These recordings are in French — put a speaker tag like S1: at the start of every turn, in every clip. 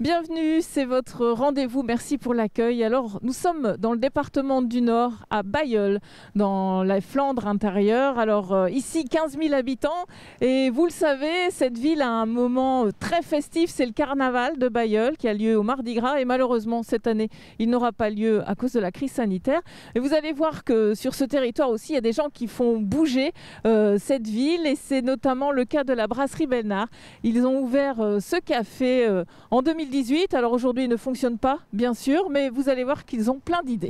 S1: Bienvenue, c'est votre rendez-vous. Merci pour l'accueil. Alors, nous sommes dans le département du Nord, à Bailleul, dans la Flandre intérieure. Alors, ici, 15 000 habitants. Et vous le savez, cette ville a un moment très festif. C'est le carnaval de Bailleul qui a lieu au Mardi Gras. Et malheureusement, cette année, il n'aura pas lieu à cause de la crise sanitaire. Et vous allez voir que sur ce territoire aussi, il y a des gens qui font bouger cette ville. Et c'est notamment le cas de la brasserie Belnard. Ils ont ouvert ce café en 2018. Alors aujourd'hui, il ne fonctionne pas, bien sûr, mais vous allez voir qu'ils ont plein d'idées.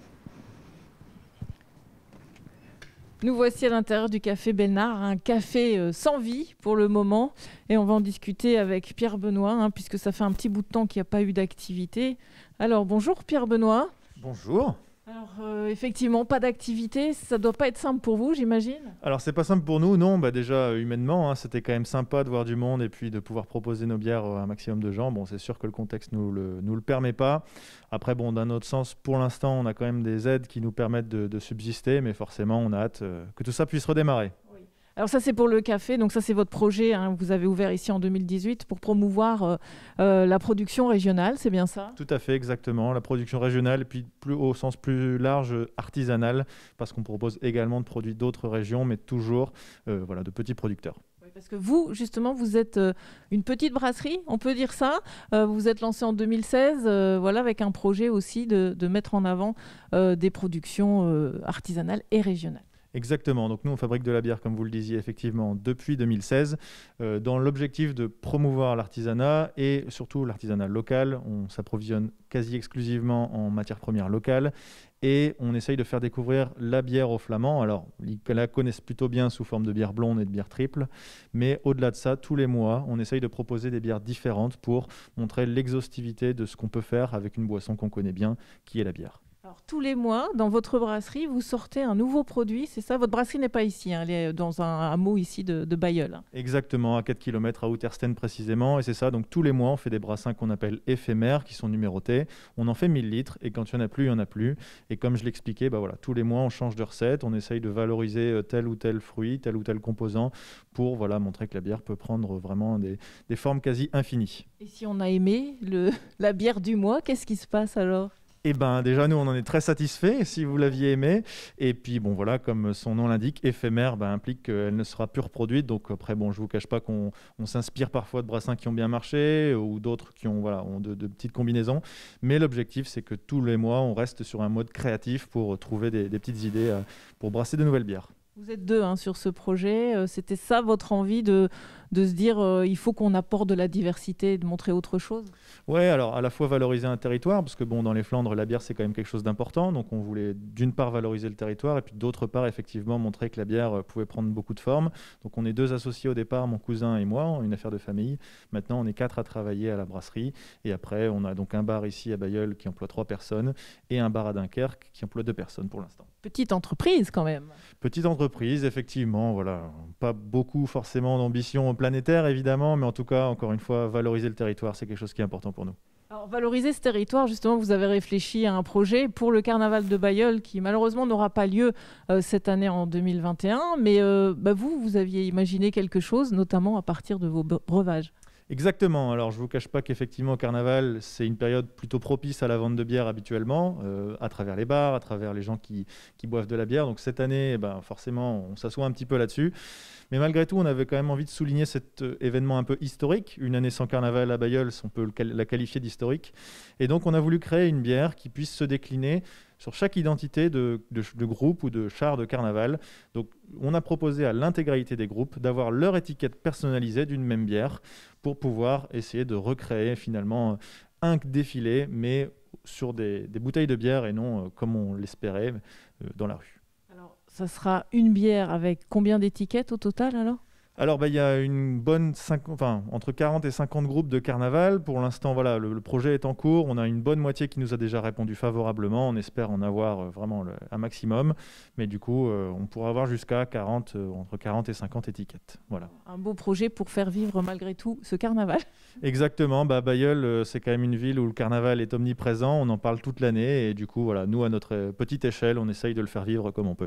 S1: Nous voici à l'intérieur du café Belnard, un café sans vie pour le moment. Et on va en discuter avec Pierre Benoît, puisque ça fait un petit bout de temps qu'il n'y a pas eu d'activité. Alors bonjour Pierre Benoît.
S2: Bonjour.
S1: Alors effectivement, pas d'activité, ça ne doit pas être simple pour vous, j'imagine.
S2: Alors c'est pas simple pour nous, non, déjà humainement, c'était quand même sympa de voir du monde et puis de pouvoir proposer nos bières à un maximum de gens. Bon, c'est sûr que le contexte nous le permet pas. Après, bon, d'un autre sens, pour l'instant, on a quand même des aides qui nous permettent de subsister, mais forcément, on a hâte que tout ça puisse redémarrer.
S1: Alors ça c'est pour le café, donc ça c'est votre projet, vous avez ouvert ici en 2018 pour promouvoir la production régionale, c'est bien ça?
S2: Tout à fait, exactement, la production régionale et puis au sens plus large artisanale, parce qu'on propose également de produits d'autres régions, mais toujours de petits producteurs.
S1: Oui, parce que vous, justement, vous êtes une petite brasserie, on peut dire ça. Vous êtes lancé en 2016, avec un projet aussi de mettre en avant des productions artisanales et régionales.
S2: Exactement, donc nous on fabrique de la bière comme vous le disiez effectivement depuis 2016 dans l'objectif de promouvoir l'artisanat et surtout l'artisanat local. On s'approvisionne quasi exclusivement en matières premières locales et on essaye de faire découvrir la bière aux Flamands. Alors ils la connaissent plutôt bien sous forme de bière blonde et de bière triple, mais au-delà de ça, tous les mois on essaye de proposer des bières différentes pour montrer l'exhaustivité de ce qu'on peut faire avec une boisson qu'on connaît bien qui est la bière.
S1: Alors, tous les mois, dans votre brasserie, vous sortez un nouveau produit, c'est ça? Votre brasserie n'est pas ici, elle est dans un hameau ici de Bailleul.
S2: Exactement, à 4 km à Outersten précisément, et c'est ça, donc tous les mois on fait des brassins qu'on appelle éphémères, qui sont numérotés, on en fait 1000 litres, et quand il n'y en a plus, il n'y en a plus, et comme je l'expliquais, tous les mois on change de recette, on essaye de valoriser tel ou tel fruit, tel ou tel composant, pour montrer que la bière peut prendre vraiment des formes quasi infinies.
S1: Et si on a aimé la bière du mois, qu'est-ce qui se passe alors?
S2: Eh bien, déjà, nous, on en est très satisfaits, si vous l'aviez aimé. Et puis, comme son nom l'indique, éphémère implique qu'elle ne sera plus reproduite. Donc, après, je ne vous cache pas qu'on s'inspire parfois de brassins qui ont bien marché ou d'autres qui ont de petites combinaisons. Mais l'objectif, c'est que tous les mois, on reste sur un mode créatif pour trouver des petites idées pour brasser de nouvelles bières.
S1: Vous êtes deux sur ce projet. C'était ça votre envie de se dire il faut qu'on apporte de la diversité et de montrer autre chose?
S2: Oui, alors à la fois valoriser un territoire, parce que dans les Flandres, la bière c'est quand même quelque chose d'important. Donc on voulait d'une part valoriser le territoire et puis d'autre part effectivement montrer que la bière pouvait prendre beaucoup de formes. Donc on est 2 associés au départ, mon cousin et moi, une affaire de famille. Maintenant on est 4 à travailler à la brasserie. Et après on a donc un bar ici à Bailleul qui emploie 3 personnes et un bar à Dunkerque qui emploie 2 personnes pour l'instant.
S1: Petite entreprise quand même.
S2: Petite entreprise, effectivement, pas beaucoup forcément d'ambition planétaire évidemment, mais en tout cas, encore une fois, valoriser le territoire, c'est quelque chose qui est important pour nous.
S1: Alors, valoriser ce territoire, justement, vous avez réfléchi à un projet pour le carnaval de Bailleul qui malheureusement n'aura pas lieu cette année en 2021, mais vous aviez imaginé quelque chose, notamment à partir de vos breuvages.
S2: Exactement. Alors, je ne vous cache pas qu'effectivement, au carnaval, c'est une période plutôt propice à la vente de bière habituellement, à travers les bars, à travers les gens qui boivent de la bière. Donc, cette année, forcément, on s'assoit un petit peu là-dessus. Mais malgré tout, on avait quand même envie de souligner cet événement un peu historique. Une année sans carnaval à Bailleul, on peut la qualifier d'historique. Et donc, on a voulu créer une bière qui puisse se décliner sur chaque identité de groupe ou de char de carnaval. Donc, on a proposé à l'intégralité des groupes d'avoir leur étiquette personnalisée d'une même bière pour pouvoir essayer de recréer finalement un défilé, mais sur des bouteilles de bière et non comme on l'espérait dans la rue.
S1: Alors, ça sera une bière avec combien d'étiquettes au total alors ?
S2: Alors, il y a une bonne entre 40 et 50 groupes de carnaval. Pour l'instant, le projet est en cours. On a une bonne moitié qui nous a déjà répondu favorablement. On espère en avoir vraiment un maximum. Mais du coup, on pourra avoir jusqu'à entre 40 et 50 étiquettes. Voilà.
S1: Un beau projet pour faire vivre malgré tout ce carnaval.
S2: Exactement. Bailleul, c'est quand même une ville où le carnaval est omniprésent. On en parle toute l'année. Et du coup, nous, à notre petite échelle, on essaye de le faire vivre comme on peut.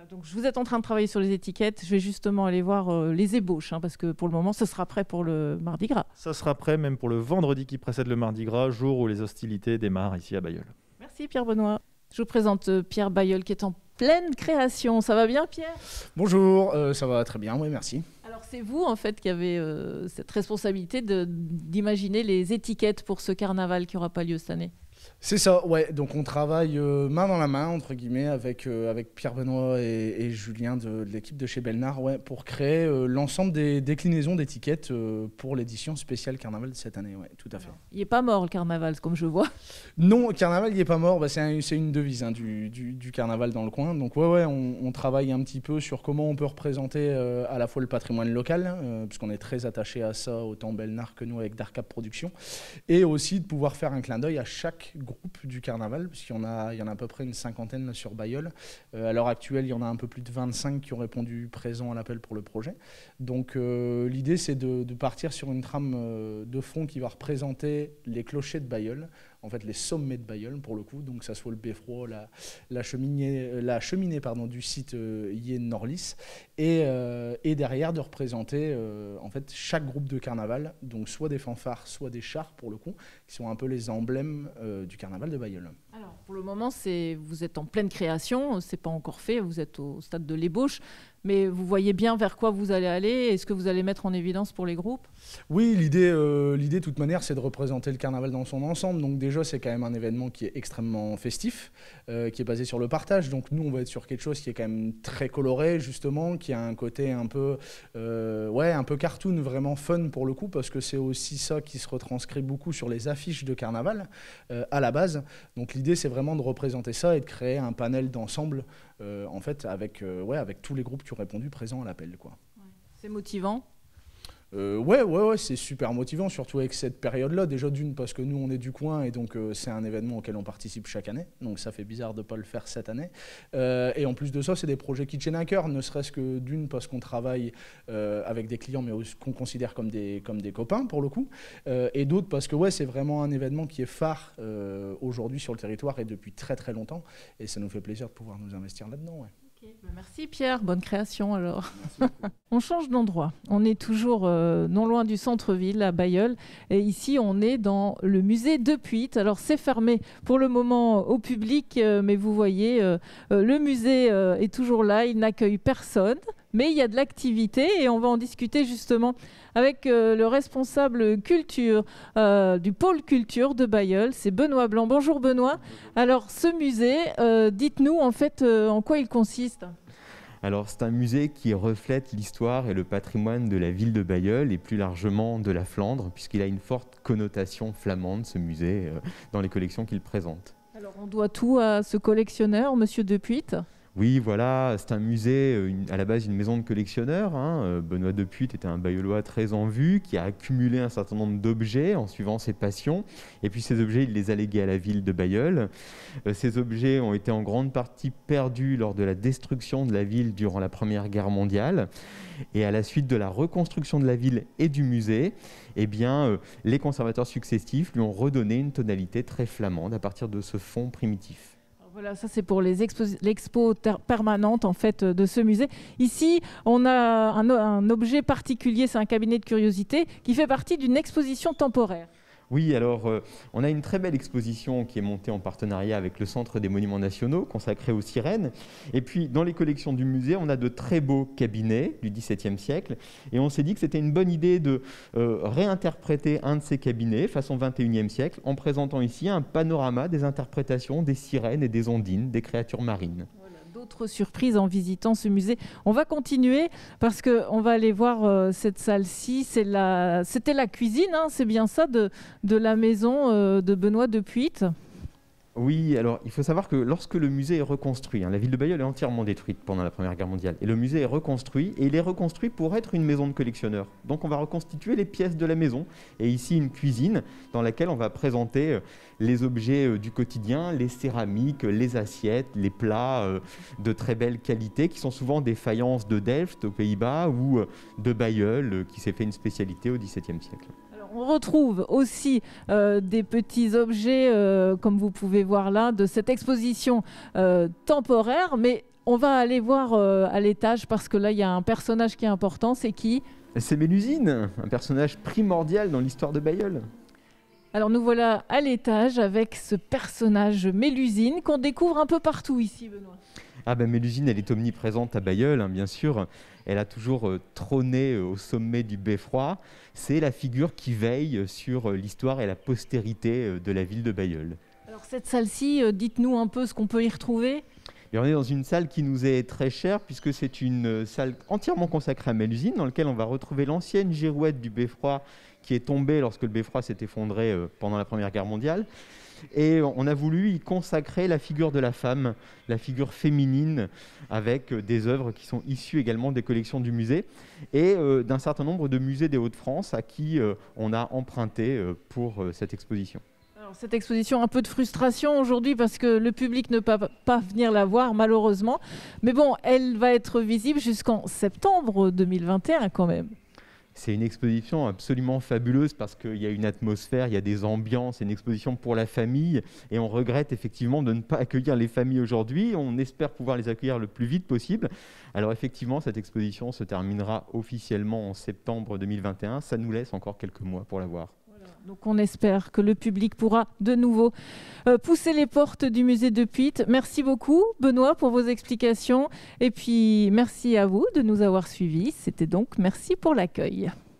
S1: Voilà, donc vous êtes en train de travailler sur les étiquettes. Je vais justement aller voir les ébauches, parce que pour le moment, ce sera prêt pour le Mardi Gras.
S2: Ça sera prêt même pour le vendredi qui précède le Mardi Gras, jour où les hostilités démarrent ici à Bailleul.
S1: Merci Pierre Benoît. Je vous présente Pierre Bailleul qui est en pleine création. Ça va bien Pierre?
S3: Bonjour, ça va très bien, oui, merci.
S1: Alors c'est vous en fait qui avez cette responsabilité d'imaginer les étiquettes pour ce carnaval qui n'aura pas lieu cette année.
S3: C'est ça, ouais. Donc on travaille main dans la main, entre guillemets, avec Pierre Benoît et Julien de l'équipe de chez Belnard, ouais, pour créer l'ensemble des déclinaisons d'étiquettes pour l'édition spéciale Carnaval de cette année, ouais, tout à fait.
S1: Il n'est pas mort le Carnaval, comme je vois.
S3: Non, Carnaval, il n'est pas mort, c'est une devise du Carnaval dans le coin. Donc ouais, on travaille un petit peu sur comment on peut représenter à la fois le patrimoine local, puisqu'on est très attaché à ça, autant Belnard que nous avec Darkap Productions, et aussi de pouvoir faire un clin d'œil à chaque groupe du carnaval, puisqu'il y en a à peu près une cinquantaine là, sur Bailleul. À l'heure actuelle, il y en a un peu plus de 25 qui ont répondu présent à l'appel pour le projet. Donc l'idée, c'est de partir sur une trame de fond qui va représenter les clochers de Bailleul, en fait les sommets de Bailleul pour le coup, donc que ça soit le beffroi, la cheminée du site Yen Norlis, et derrière de représenter en fait chaque groupe de carnaval, donc soit des fanfares, soit des chars pour le coup, qui sont un peu les emblèmes du carnaval de Bailleul.
S1: Alors pour le moment, vous êtes en pleine création, c'est pas encore fait, vous êtes au stade de l'ébauche, mais vous voyez bien vers quoi vous allez aller. Est-ce que vous allez mettre en évidence pour les groupes?
S3: Oui, l'idée de toute manière, c'est de représenter le carnaval dans son ensemble. Donc déjà, c'est quand même un événement qui est extrêmement festif, qui est basé sur le partage. Donc nous, on va être sur quelque chose qui est quand même très coloré, justement, qui a un côté un peu cartoon, vraiment fun pour le coup, parce que c'est aussi ça qui se retranscrit beaucoup sur les affiches de carnaval à la base. Donc l'idée, c'est vraiment de représenter ça et de créer un panel d'ensemble, en fait, avec tous les groupes qui ont répondu présents à l'appel, quoi.
S1: Ouais. C'est motivant.
S3: Ouais, c'est super motivant, surtout avec cette période-là. Déjà d'une, parce que nous, on est du coin et donc c'est un événement auquel on participe chaque année. Donc ça fait bizarre de ne pas le faire cette année. Et en plus de ça, c'est des projets qui tiennent à cœur, ne serait-ce que d'une, parce qu'on travaille avec des clients, mais qu'on considère comme des copains, pour le coup. Et d'autres, parce que c'est vraiment un événement qui est phare aujourd'hui sur le territoire et depuis très très longtemps. Et ça nous fait plaisir de pouvoir nous investir là-dedans, ouais.
S1: Merci Pierre, bonne création alors. On change d'endroit, on est toujours non loin du centre-ville à Bailleul et ici on est dans le musée de Puitte. Alors c'est fermé pour le moment au public, mais vous voyez le musée est toujours là, il n'accueille personne, mais il y a de l'activité et on va en discuter justement avec le responsable culture du pôle culture de Bailleul, c'est Benoît Blanc. Bonjour Benoît. Alors ce musée, dites-nous en fait en quoi il consiste.
S4: Alors c'est un musée qui reflète l'histoire et le patrimoine de la ville de Bailleul et plus largement de la Flandre, puisqu'il a une forte connotation flamande, ce musée, dans les collections qu'il présente.
S1: Alors on doit tout à ce collectionneur, Monsieur de Puitte.
S4: Oui, voilà, c'est un musée, à la base une maison de collectionneurs. Benoît de Puitte était un Bailleullois très en vue qui a accumulé un certain nombre d'objets en suivant ses passions. Et puis ces objets, il les a légués à la ville de Bailleul. Ces objets ont été en grande partie perdus lors de la destruction de la ville durant la Première Guerre mondiale. Et à la suite de la reconstruction de la ville et du musée, les conservateurs successifs lui ont redonné une tonalité très flamande à partir de ce fond primitif.
S1: Voilà, ça c'est pour l'expo permanente en fait de ce musée. Ici, on a un objet particulier, c'est un cabinet de curiosité qui fait partie d'une exposition temporaire.
S4: Oui, alors on a une très belle exposition qui est montée en partenariat avec le Centre des Monuments Nationaux, consacrée aux sirènes. Et puis, dans les collections du musée, on a de très beaux cabinets du XVIIe siècle. Et on s'est dit que c'était une bonne idée de réinterpréter un de ces cabinets, façon XXIe siècle, en présentant ici un panorama des interprétations des sirènes et des ondines, des créatures marines.
S1: D'autres surprises en visitant ce musée. On va continuer parce qu'on va aller voir cette salle-ci. C'était la cuisine, c'est bien ça, de la maison de Benoît de Puitte.
S4: Oui, alors il faut savoir que lorsque le musée est reconstruit, la ville de Bailleul est entièrement détruite pendant la Première Guerre mondiale, et le musée est reconstruit, et il est reconstruit pour être une maison de collectionneurs. Donc on va reconstituer les pièces de la maison, et ici une cuisine dans laquelle on va présenter les objets du quotidien, les céramiques, les assiettes, les plats de très belle qualité, qui sont souvent des faïences de Delft aux Pays-Bas ou de Bailleul, qui s'est fait une spécialité au XVIIe siècle.
S1: On retrouve aussi des petits objets, comme vous pouvez voir là, de cette exposition temporaire, mais on va aller voir à l'étage parce que là, il y a un personnage qui est important. C'est qui ?
S4: C'est Mélusine, un personnage primordial dans l'histoire de Bailleul.
S1: Alors nous voilà à l'étage avec ce personnage Mélusine qu'on découvre un peu partout ici, Benoît.
S4: Ah ben Mélusine, elle est omniprésente à Bailleul, hein, bien sûr. Elle a toujours trôné au sommet du beffroi. C'est la figure qui veille sur l'histoire et la postérité de la ville de Bailleul.
S1: Alors cette salle-ci, dites-nous un peu ce qu'on peut y retrouver.
S4: Et on est dans une salle qui nous est très chère puisque c'est une salle entièrement consacrée à Mélusine dans laquelle on va retrouver l'ancienne girouette du beffroi qui est tombée lorsque le beffroi s'est effondré pendant la Première Guerre mondiale. Et on a voulu y consacrer la figure de la femme, la figure féminine, avec des œuvres qui sont issues également des collections du musée et d'un certain nombre de musées des Hauts-de-France à qui on a emprunté pour cette exposition.
S1: Alors, cette exposition, un peu de frustration aujourd'hui parce que le public ne peut pas venir la voir malheureusement. Mais bon, elle va être visible jusqu'en septembre 2021 quand même.
S4: C'est une exposition absolument fabuleuse parce qu'il y a une atmosphère, il y a des ambiances, c'est une exposition pour la famille et on regrette effectivement de ne pas accueillir les familles aujourd'hui. On espère pouvoir les accueillir le plus vite possible. Alors effectivement, cette exposition se terminera officiellement en septembre 2021. Ça nous laisse encore quelques mois pour la voir.
S1: Donc on espère que le public pourra de nouveau pousser les portes du musée de Puitte. Merci beaucoup Benoît pour vos explications et puis merci à vous de nous avoir suivis. C'était donc Merci pour l'accueil.